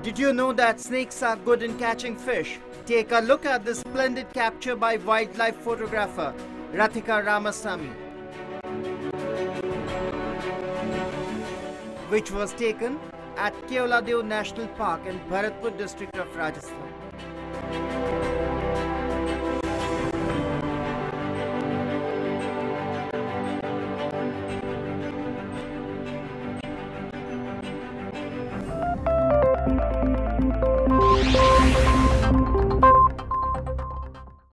Did you know that snakes are good in catching fish? Take a look at this splendid capture by wildlife photographer Rathika Ramasamy, which was taken at Keoladeo National Park in Bharatpur district of Rajasthan.